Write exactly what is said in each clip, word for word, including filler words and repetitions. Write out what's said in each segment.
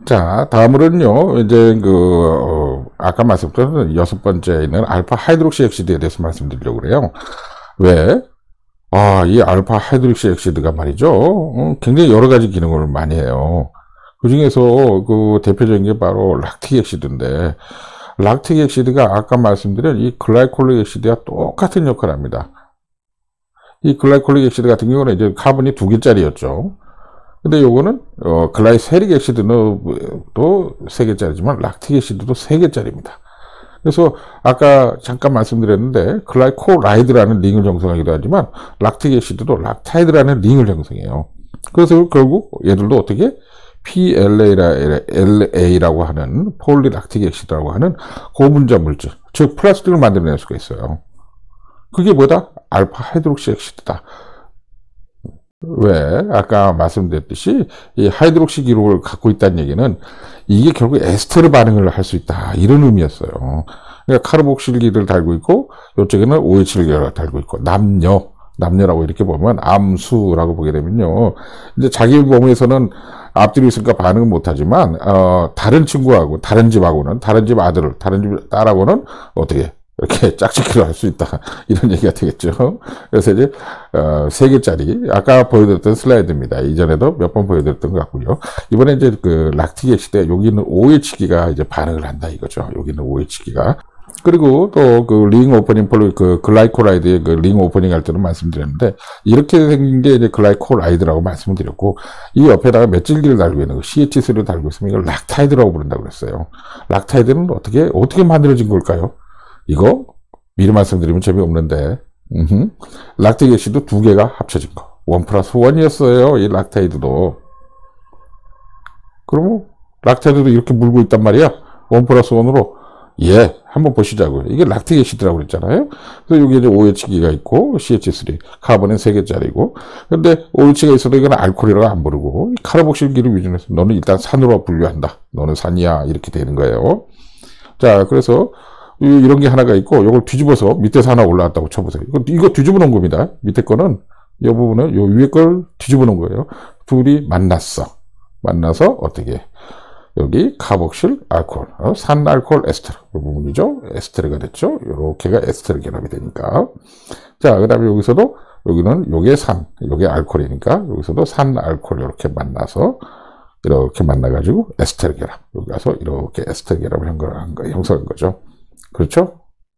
자, 다음으로는요, 이제 그, 어, 아까 말씀드린 여섯 번째는 알파 하이드록시 엑시드에 대해서 말씀드리려고 그래요. 왜? 아, 이 알파 하이드록시 엑시드가 말이죠. 어, 굉장히 여러 가지 기능을 많이 해요. 그 중에서 그 대표적인 게 바로 락틱 엑시드인데, 락틱 엑시드가 아까 말씀드린 이 글라이콜릭 엑시드와 똑같은 역할을 합니다. 이 글라이콜릭 엑시드 같은 경우는 이제 카본이 두 개짜리였죠. 근데 요거는, 어, 글라이세릭 엑시드는 또 세 개짜리지만, 락틱 엑시드도 세 개짜리입니다. 그래서, 아까 잠깐 말씀드렸는데, 글라이코라이드라는 링을 형성하기도 하지만, 락틱 엑시드도 락타이드라는 링을 형성해요. 그래서 결국 얘들도 어떻게? 피엘에이라고 하는, 폴리락틱 엑시드라고 하는 고분자 물질, 즉, 플라스틱을 만들어낼 수가 있어요. 그게 뭐다? 알파 하이드록시 엑시드다. 왜? 아까 말씀드렸듯이 이 하이드록시 기록을 갖고 있다는 얘기는 이게 결국 에스테르 반응을 할 수 있다. 이런 의미였어요. 그러니까 카르복실기를 달고 있고 이쪽에는 오에이치를 달고 있고 남녀, 남녀라고 이렇게 보면 암수라고 보게 되면요. 이제 자기 몸에서는 앞뒤로 있으니까 반응은 못하지만 어, 다른 친구하고 다른 집하고는 다른 집 아들을 다른 집 딸하고는 어떻게 이렇게 짝짓기를 할 수 있다. 이런 얘기가 되겠죠. 그래서 이제, 어, 세 개짜리, 아까 보여드렸던 슬라이드입니다. 이전에도 몇 번 보여드렸던 것 같고요. 이번에 이제 그 락틱 엑시드에 여기 있는 오에이치기가 이제 반응을 한다 이거죠. 여기 있는 오에이치기가. 그리고 또 그 링 오퍼닝 폴로 그 글라이코라이드의 그 링 오퍼닝 할 때는 말씀드렸는데, 이렇게 생긴 게 이제 글라이코라이드라고 말씀을 드렸고, 이 옆에다가 맷질기를 달고 있는 거, 씨에이치쓰리를 달고 있으면 이걸 락타이드라고 부른다고 그랬어요. 락타이드는 어떻게, 어떻게 만들어진 걸까요? 이거 미리 말씀드리면 재미없는데 음흠. 락틱 엑시드 두 개가 합쳐진 거. 원 플러스 원이었어요. 이 락타이드도. 그러면 락타이드도 이렇게 물고 있단 말이야. 원 플러스 원으로. 예, 한번 보시자고요. 이게 락틱 엑시드라고 그랬잖아요. 그래서 여기 이제 오에이치기가 있고 씨에이치쓰리, 카본은 세 개짜리고. 근데 오에이치가 있어도 이건 알코올이라고 안 부르고 카르복실기를 위주로 해서 너는 일단 산으로 분류한다. 너는 산이야. 이렇게 되는 거예요. 자, 그래서 이런 게 하나가 있고, 이걸 뒤집어서 밑에서 하나 올라왔다고 쳐보세요. 이거, 이거 뒤집어 놓은 겁니다. 밑에 거는, 이 부분은, 요 위에 걸 뒤집어 놓은 거예요. 둘이 만났어. 만나서, 어떻게, 여기, 카복실, 알코올, 어? 산 알코올 에스테르. 이 부분이죠. 에스테르가 됐죠. 요렇게가 에스테르 결합이 되니까. 자, 그 다음에 여기서도, 여기는, 요게 산, 요게 알코올이니까, 여기서도 산 알코올, 이렇게 만나서, 이렇게 만나가지고, 에스테르 결합. 여기 가서, 이렇게 에스테르 결합을 한 거, 한 거, 형성한 거죠. 그렇죠?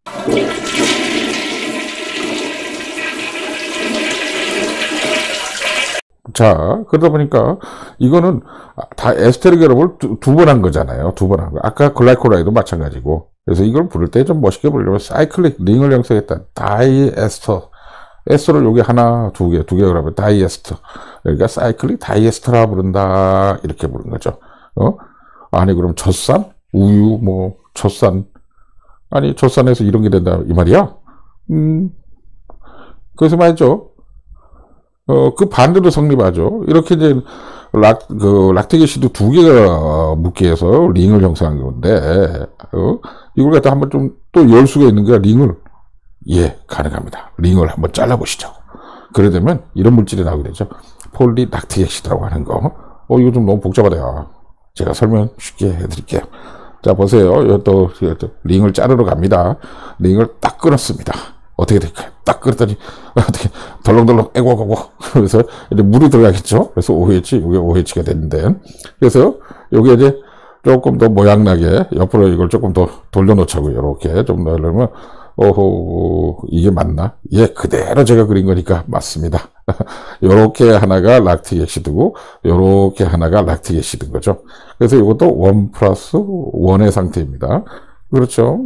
자, 그러다 보니까 이거는 다 에스테르 결합을 두 번 한 거잖아요. 두 번 한 거. 아까 글라이코라이도 마찬가지고. 그래서 이걸 부를 때 좀 멋있게 부르려면 사이클릭 링을 형성했다. 다이에스터. 에스터를 여기 하나, 두 개, 두 개 그러면 다이에스터. 그러니까 사이클릭 다이에스터라 부른다. 이렇게 부른 거죠. 어? 아니, 그럼 젖산? 우유, 뭐, 젖산. 아니, 젖산에서 이런 게 된다, 이 말이야? 음, 그래서 말이죠. 어, 그 반대로 성립하죠. 이렇게 이제, 락, 그, 락틱 엑시드 두 개가 묶게 해서 링을 형성한 건데, 어, 이걸 갖다 한번 좀 또 열 수가 있는 거야, 링을. 예, 가능합니다. 링을 한번 잘라보시죠. 그래 되면 이런 물질이 나오게 되죠. 폴리 락틱 엑시드라고 하는 거. 어, 이거 좀 너무 복잡하대요. 제가 설명 쉽게 해드릴게요. 자, 보세요. 또, 또, 링을 자르러 갑니다. 링을 딱 끊었습니다. 어떻게 될까요? 딱 끊었더니, 어떻게, 덜렁덜렁, 애고고고. 그래서, 이제 물이 들어가겠죠? 그래서 오에이치, 이게 오에이치가 되는데. 그래서, 여기 이제 조금 더 모양나게, 옆으로 이걸 조금 더 돌려놓자고요. 이렇게 좀 넣으려면, 오호, 이게 맞나? 예, 그대로 제가 그린 거니까 맞습니다. 요렇게 하나가 락틱 엑시드고, 요렇게 하나가 락틱 엑시드인 거죠. 그래서 이것도 원 플러스 원의 상태입니다. 그렇죠.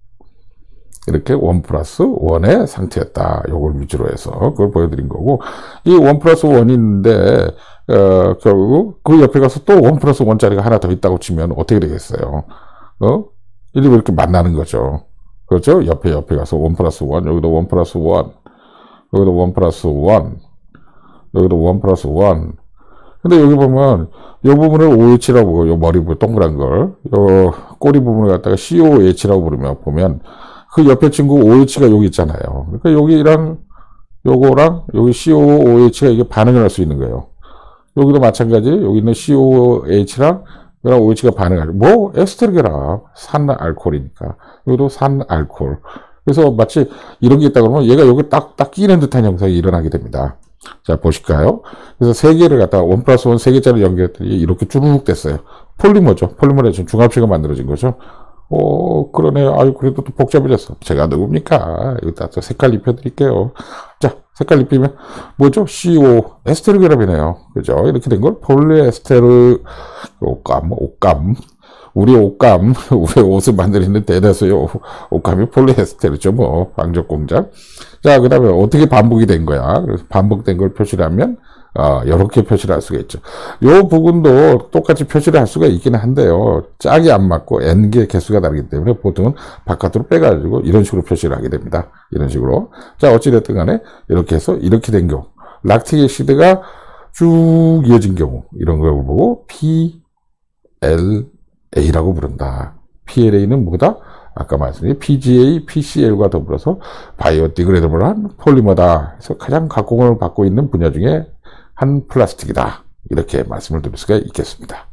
이렇게 원 플러스 원의 상태였다. 요걸 위주로 해서 그걸 보여드린 거고, 이 원 플러스 원이 있는데, 어, 결국 그 옆에 가서 또 원 플러스 원짜리가 하나 더 있다고 치면 어떻게 되겠어요? 어? 이렇게 이렇게 만나는 거죠. 그렇죠? 옆에 옆에 가서 원 플러스 원, 여기도 원 플러스 원, 여기도 원 플러스 원, 여기도 원 플러스 원. 근데 여기 보면 이 부분을 오에이치라고 보고, 요 머리 부분 동그란 걸, 요 꼬리 부분을 갖다가 씨오에이치라고 부르면 보면 그 옆에 친구 오에이치가 여기 있잖아요. 그러니까 여기랑 요거랑 여기 씨오오에이치가 이게 반응을 할 수 있는 거예요. 여기도 마찬가지, 여기 있는 씨오에이치랑 그럼 오이치가 반응하죠. 뭐 에스테르 결합, 산 알코올이니까. 이것도 산 알코올. 그래서 마치 이런 게 있다 그러면 얘가 여기 딱, 딱 끼는 듯한 현상이 일어나게 됩니다. 자, 보실까요? 그래서 세 개를 갖다가 원 플러스 원 세 개짜리 연결했더니 이렇게 쭈르륵 됐어요. 폴리머죠. 폴리머로 지금 중합체가 만들어진 거죠. 어, 그러네. 아유, 그래도 또 복잡해졌어. 제가 누굽니까? 여기다 또 색깔 입혀드릴게요. 자, 색깔 입히면 뭐죠? 씨오, 에스테르 결합이네요. 그죠? 이렇게 된 걸 폴리에스테르 옷감, 옷감. 우리 옷감, 우리 옷을 만드는 대다수의 옷감이 폴리에스테르죠. 뭐, 왕족 공장. 자, 그 다음에 어떻게 반복이 된 거야? 그래서 반복된 걸 표시를 하면, 어, 이렇게 표시를 할 수가 있죠. 요 부분도 똑같이 표시를 할 수가 있기는 한데요. 짝이 안 맞고 n개의 개수가 다르기 때문에 보통은 바깥으로 빼가지고 이런 식으로 표시를 하게 됩니다. 이런 식으로. 자, 어찌됐든 간에 이렇게 해서 이렇게 된 경우. 락틱 애시드가 쭉 이어진 경우. 이런 걸 보고 피 엘 에이라고 부른다. 피 엘 에이는 뭐다? 아까 말씀드린 피 지 에이, 피 씨 엘과 더불어서 바이오디그레이더블한 폴리머다. 그래서 가장 각공을 받고 있는 분야 중에 한 플라스틱이다. 이렇게 말씀을 드릴 수가 있겠습니다.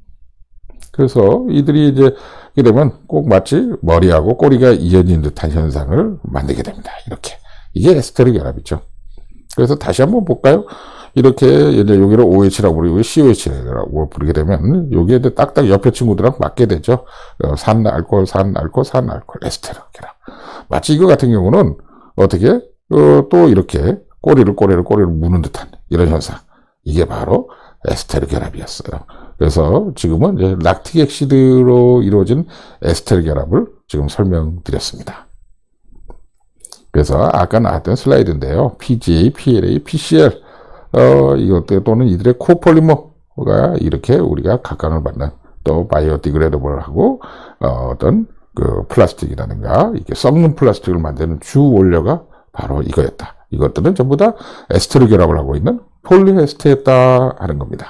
그래서 이들이 이제 이렇게 되면 꼭 마치 머리하고 꼬리가 이어진 듯한 현상을 만들게 됩니다. 이렇게. 이게 에스테르 결합이죠. 그래서 다시 한번 볼까요? 이렇게 이제 여기를 오에이치라고 부르고 씨오에이치라고 부르게 되면 여기에 딱딱 옆에 친구들랑 맞게 되죠. 어, 산 알코올, 산 알코올, 산 알코올, 에스테르 결합. 마치 이거 같은 경우는 어떻게 어, 또 이렇게 꼬리를 꼬리를 꼬리를 무는 듯한 이런 현상. 이게 바로 에스테르 결합이었어요. 그래서 지금은 이제 락틱 액시드로 이루어진 에스테르 결합을 지금 설명드렸습니다. 그래서 아까 나왔던 슬라이드인데요. 피 지 에이, 피 엘 에이, 피 씨 엘 어, 이것 또는 이들의 코폴리머가 이렇게 우리가 각광을 받는 또 바이오디그레이더블하고 어, 어떤 그 플라스틱이라든가 이렇게 썩는 플라스틱을 만드는 주 원료가 바로 이거였다. 이것들은 전부 다 에스테르 결합을 하고 있는 폴리에스테르였다 하는 겁니다.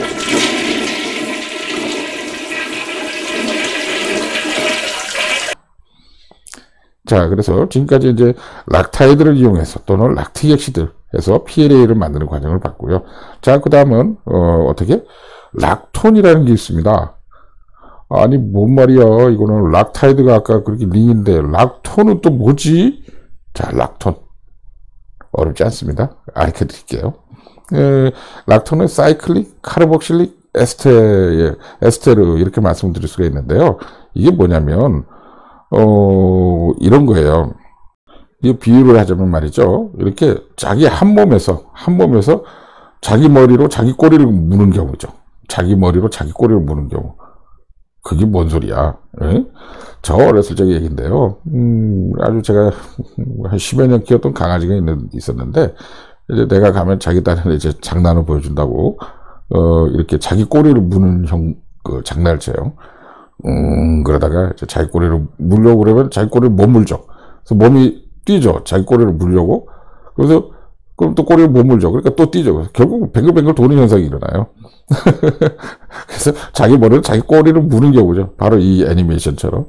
자, 그래서 지금까지 이제 락타이드를 이용해서 또는 락틱 액시드에서 피 엘 에이를 만드는 과정을 봤고요. 자, 그 다음은 어, 어떻게 락톤이라는 게 있습니다. 아니 뭔 말이야? 이거는 락타이드가 아까 그렇게 링인데 락톤은 또 뭐지? 자, 락톤 어렵지 않습니다. 알려 드릴게요. 에, 락톤은 사이클릭 카르복실릭 에스테, 에스테르 이렇게 말씀드릴 수가 있는데요. 이게 뭐냐면 어, 이런 거예요. 이 비유를 하자면 말이죠. 이렇게 자기 한 몸에서, 한 몸에서 자기 머리로 자기 꼬리를 무는 경우죠. 자기 머리로 자기 꼬리를 무는 경우. 그게 뭔 소리야. 에? 저 어렸을 적 얘기인데요. 음, 아주 제가 한 십여 년 키웠던 강아지가 있는, 있었는데, 이제 내가 가면 자기 딸은 이제 장난을 보여준다고, 어, 이렇게 자기 꼬리를 무는 형, 그 장난을 쳐요. 음, 그러다가 이제 자기 꼬리를 물려고 그러면 자기 꼬리를 못 물죠. 그래서 몸이 뛰죠. 자기 꼬리를 물려고. 그래서, 그럼 또 꼬리를 못 물죠. 그러니까 또 뛰죠. 결국 뱅글뱅글 도는 현상이 일어나요. 그래서 자기 머리를 자기 꼬리를 무는 경우죠. 바로 이 애니메이션처럼.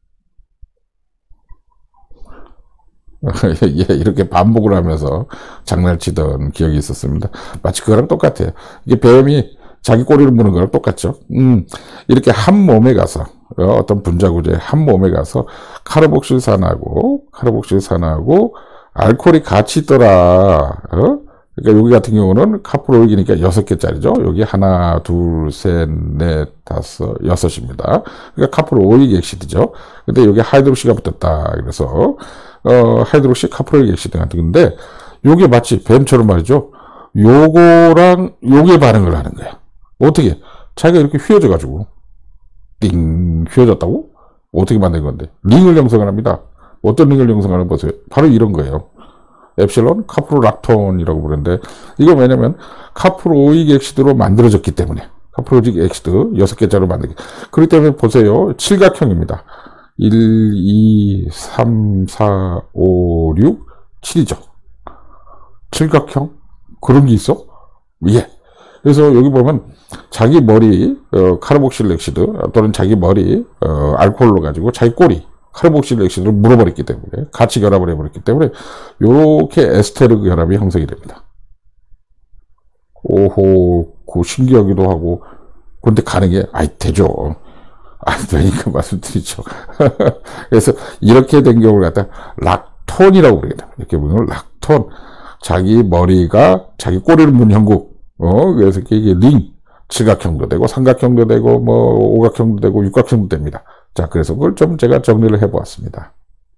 예, 이렇게 반복을 하면서 장난을 치던 기억이 있었습니다. 마치 그거랑 똑같아요. 이게 뱀이 자기 꼬리를 무는 거랑 똑같죠. 음, 이렇게 한 몸에 가서, 어, 어떤 분자구조의 한 몸에 가서 카르복실산하고, 카르복실산하고, 알코올이 같이 있더라. 어? 그러니까 여기 같은 경우는 카프로익이니까 여섯 개짜리죠. 여기 하나, 둘, 셋, 넷, 다섯, 여섯입니다. 그러니까 카프로익 액시드죠. 근데 여기 하이드록시가 붙었다. 그래서, 어, 하이드록시 카프로익 액시드 같은 건데, 요게 마치 뱀처럼 말이죠. 요거랑 요게 반응을 하는 거야. 어떻게? 자기가 이렇게 휘어져가지고, 띵, 휘어졌다고? 어떻게 만든 건데? 링을 형성을 합니다. 어떤 링을 형성하는 거 보세요. 바로 이런 거예요. 엡실론 카프로락톤이라고 부르는데, 이거 왜냐면, 카프로익 액시드로 만들어졌기 때문에, 카프로익 액시드 여섯 개짜리로 만들기. 그렇기 때문에 보세요. 칠각형입니다. 일, 이, 삼, 사, 오, 육, 칠이죠. 칠각형? 그런 게 있어? 예. 그래서 여기 보면 자기 머리 어, 카르복실 액시드 또는 자기 머리 어, 알코올로 가지고 자기 꼬리 카르복실 액시드를 물어버렸기 때문에 같이 결합을 해버렸기 때문에 이렇게 에스테르 결합이 형성이 됩니다. 오호, 그 신기하기도 하고 그런데 가능해? 아이, 되죠. 안 되니까 말씀드리죠. 그래서 이렇게 된 경우를 갖다 락톤이라고 부르게 됩니다. 이렇게 보면 락톤. 자기 머리가 자기 꼬리를 문 형국. 어, 그래서 이게 링. 칠각형도 되고, 삼각형도 되고, 뭐, 오각형도 되고, 육각형도 됩니다. 자, 그래서 그걸 좀 제가 정리를 해보았습니다.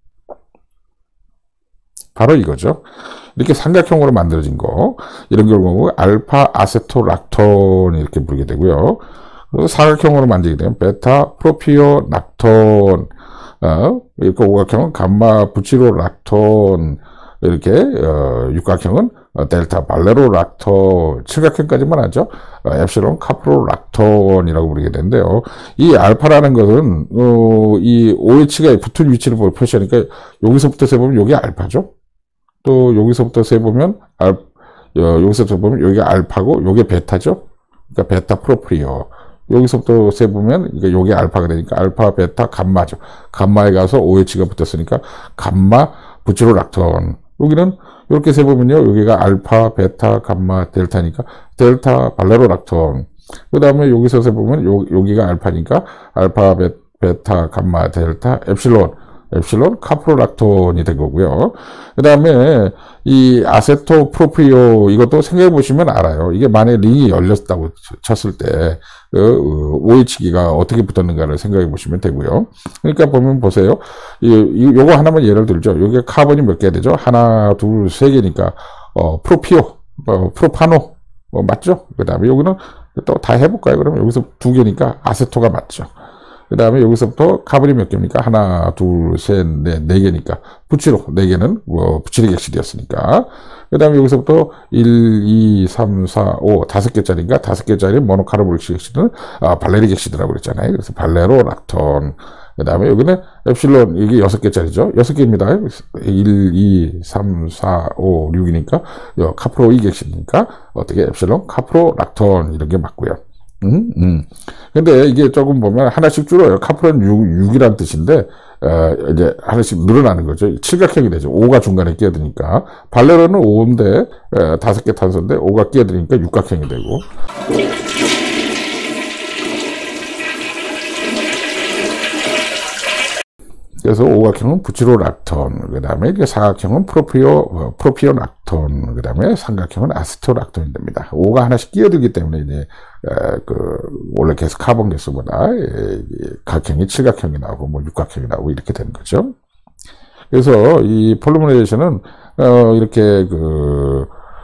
바로 이거죠. 이렇게 삼각형으로 만들어진 거, 이런 경우 알파 아세토락톤 이렇게 부르게 되고요. 사각형으로 만들게 되면 베타 프로피오락톤, 어, 이렇게 오각형은 감마 부치로락톤, 이렇게 어, 육각형은 어, 델타 발레로락톤, 칠각형까지만 하죠. 어, 엡실론 카프로락톤이라고 부르게 되는데요. 이 알파라는 것은 어, 이 오에이치가 붙은 위치를 표시하니까 여기서부터 세보면 여기 알파죠. 또 여기서부터 세보면 알, 어, 여기서부터 보면 여기가 알파고 여기 베타죠. 그러니까 베타 프로프리오. 여기서부터 세보면 이게 여기 알파가 되니까 알파, 베타, 감마죠. 감마에 가서 오에이치가 붙었으니까 감마 부치로락톤. 여기는 이렇게 세보면요. 여기가 알파, 베타, 감마, 델타니까 델타 발레로락톤. 그 다음에 여기서 세보면 요, 여기가 알파니까 알파, 베, 베타, 감마, 델타, 엡실론. 엡실론 카프로락톤이 된 거고요. 그 다음에 이 아세토 프로피오 이것도 생각해 보시면 알아요. 이게 만약에 링이 열렸다고 쳤을 때 오에이치기가 어떻게 붙었는가를 생각해 보시면 되고요. 그러니까 보면 보세요. 이, 이 요거 하나만 예를 들죠. 여기가 카본이 몇 개 되죠? 하나, 둘, 세 개니까 어, 프로피오, 어, 프로파노 어, 맞죠? 그 다음에 여기는 또 다 해볼까요? 그러면 여기서 두 개니까 아세토가 맞죠. 그 다음에 여기서부터 카본이 몇 개입니까? 하나, 둘, 셋, 넷, 네 개니까. 부치로, 네 개는, 뭐, 부치리 객실이었으니까. 그 다음에 여기서부터 일, 이, 삼, 사, 오, 다섯 개짜리인가? 다섯 개짜리 모노카르볼 객실은, 아, 발레리 객실이라고 그랬잖아요. 그래서 발레로 락톤. 그 다음에 여기는 엡실론, 이게 여섯 개짜리죠? 여섯 개입니다. 일, 이, 삼, 사, 오, 육이니까, 카프로 이 객실이니까, 어떻게 엡실론, 카프로 락톤, 이런 게 맞고요. 음, 음. 근데 이게 조금 보면 하나씩 줄어요. 카프로는 육, 육이란 뜻인데, 어, 이제 하나씩 늘어나는 거죠. 칠각형이 되죠. 오가 중간에 끼어드니까. 발레로는 오인데, 어, 다섯 개 탄소인데, 오가 끼어드니까 육각형이 되고. 그래서 오각형은 부치로락톤, 그 다음에 사각형은 프로피오, 어, 프로피오락톤, 그 다음에 삼각형은 아세토락톤이 됩니다. 오가 하나씩 끼어들기 때문에 이제, 에, 그, 원래 개수, 카본 개수보다, 에, 각형이 칠각형이 나오고, 뭐 육각형이 나오고, 이렇게 되는 거죠. 그래서 이 폴리머레이션은, 어, 이렇게 그,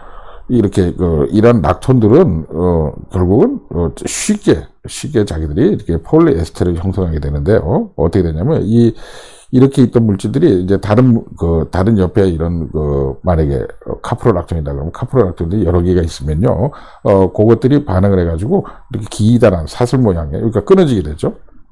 이렇게 그 이런 락톤들은 어 결국은 어 쉽게 쉽게 자기들이 이렇게 폴리에스테를 형성하게 되는데요. 어떻게 되냐면 이 이렇게 있던 물질들이 이제 다른 그 다른 옆에 이런 그 만약에 카프로락톤이다 그러면 카프로락톤들이 여러 개가 있으면요. 어 그것들이 반응을 해가지고 이렇게 기다란 사슬 모양의 그러니까 끊어지게 되죠.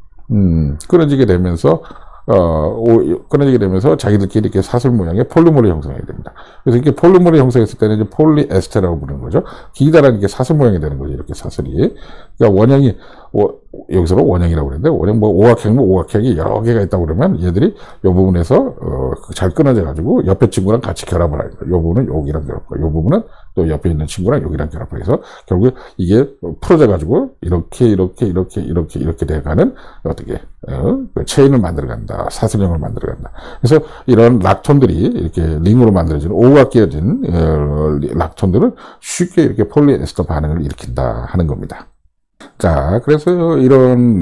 음 끊어지게 되면서 어, 오, 끊어지게 되면서 자기들끼리 이렇게 사슬 모양의 폴리머를 형성하게 됩니다. 그래서 이렇게 폴리머를 형성했을 때는 이제 폴리에스테라고 부르는 거죠. 기다란 이게 사슬 모양이 되는 거죠. 이렇게 사슬이. 그러니까 원형이, 오, 여기서는 원형이라고 그러는데, 원형 뭐 오각형, 뭐 오각형이 여러 개가 있다고 그러면 얘들이 이 부분에서, 어, 잘 끊어져가지고 옆에 친구랑 같이 결합을 하는 거예요. 이 부분은 여기랑 결합하고, 이 부분은 또 옆에 있는 친구랑 여기랑 결합을 해서 결국 이게 풀어져가지고 이렇게, 이렇게, 이렇게, 이렇게, 이렇게 돼가는 어떻게, 어, 그 체인을 만들어간다. 사슬형을 만들어간다. 그래서 이런 락톤들이 이렇게 링으로 만들어진 오가 끼어진, 어, 락톤들은 쉽게 이렇게 폴리에스터 반응을 일으킨다 하는 겁니다. 자, 그래서 이런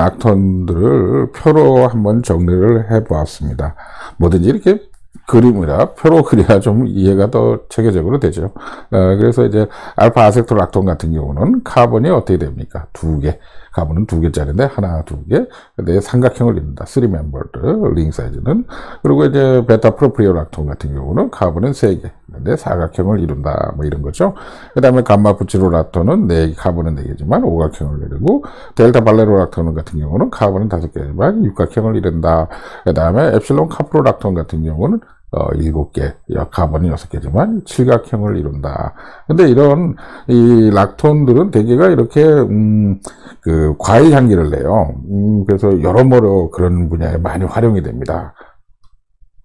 락톤들을 표로 한번 정리를 해 보았습니다. 뭐든지 이렇게 그림이라 표로 그려야 좀 이해가 더 체계적으로 되죠. 어, 그래서 이제 알파 아세토 락톤 같은 경우는 카본이 어떻게 됩니까? 두 개. 카본은 두 개짜리인데 하나, 두 개. 근데 삼각형을 이룬다. 쓰리 멤버드 링 사이즈는. 그리고 이제 베타 프로프리오 락톤 같은 경우는 카본은 세 개. 근데 사각형을 이룬다. 뭐 이런 거죠. 그 다음에 감마 부치로 락톤은 네 개, 카본은 네 개지만 오각형을 이루고 델타 발레로 락톤 같은 경우는 카본은 다섯 개지만 육각형을 이룬다. 그 다음에 엡실론 카프로 락톤 같은 경우는 어, 일곱 개, 카본이 여섯 개지만 칠각형을 이룬다. 근데 이런, 이 락톤들은 대개가 이렇게, 음, 그, 과일 향기를 내요. 음, 그래서 여러모로 그런 분야에 많이 활용이 됩니다.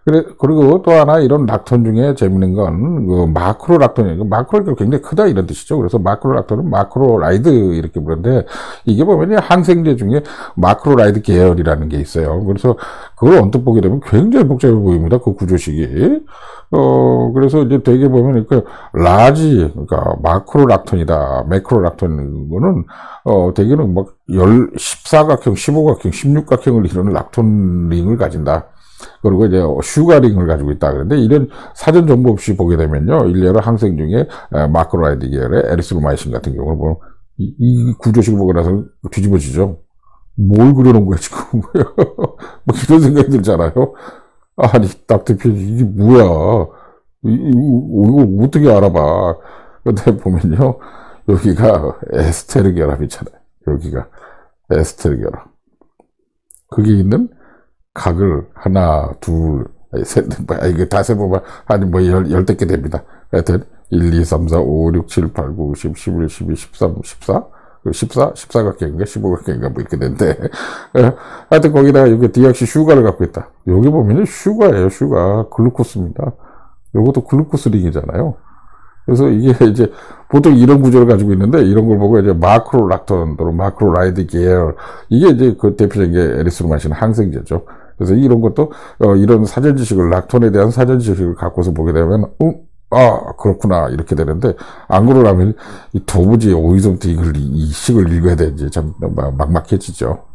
그래, 그리고 또 하나 이런 락톤 중에 재밌는 건, 그 마크로 락톤이에요. 마크로가 굉장히 크다 이런 뜻이죠. 그래서 마크로 락톤은 마크로라이드 이렇게 부르는데, 이게 보면 항생제 중에 마크로라이드 계열이라는 게 있어요. 그래서 그걸 언뜻 보게 되면 굉장히 복잡해 보입니다. 그 구조식이. 어, 그래서 이제 되게 보면, 그, 라지, 그러니까 마크로 락톤이다, 매크로 락톤, 거는, 어, 대개는 막, 열, 십사각형, 십오각형, 십육각형을 이루는 락톤 링을 가진다. 그리고 이제 슈가링을 가지고 있다. 그런데 이런 사전 정보 없이 보게 되면요. 일례로 항생 중에 마크로라이드 계열의 에리스로마이신 같은 경우는 보면 이, 이 구조식을 보고 나서 뒤집어지죠. 뭘 그려놓은 거야, 지금. 뭐 이런 생각이 들잖아요. 아니, 닥터필, 이게 뭐야. 이, 이거, 이거 어떻게 알아봐. 근데 보면요. 여기가 에스테르 결합 있잖아요. 여기가 에스테르 결합. 거기 있는 각을 하나, 둘, 셋, 이게 다 세보면 한 뭐 열, 열댓 개 됩니다. 하여튼, 일, 이, 삼, 사, 오, 육, 칠, 팔, 구, 십, 십일, 십이, 십삼, 십사? 십사? 십사각형인가? 십오각형인가? 뭐 이렇게 되는데. 하여튼 거기다가 여기 디옥시 슈가를 갖고 있다. 여기 보면은 슈가예요, 슈가. 글루코스입니다. 요것도 글루코스 링이잖아요. 그래서 이게 이제 보통 이런 구조를 가지고 있는데 이런 걸 보고 이제 마크로 락톤 또는 마크로 라이드 계열 이게 이제 그 대표적인 게 에리스로마이신 항생제죠. 그래서 이런 것도 어 이런 사전 지식을 락톤에 대한 사전 지식을 갖고서 보게 되면 음, 아 그렇구나 이렇게 되는데 안 그러려면 이 도무지 어디서부터 이걸 이 식을 읽어야 되는지 참 막막해지죠.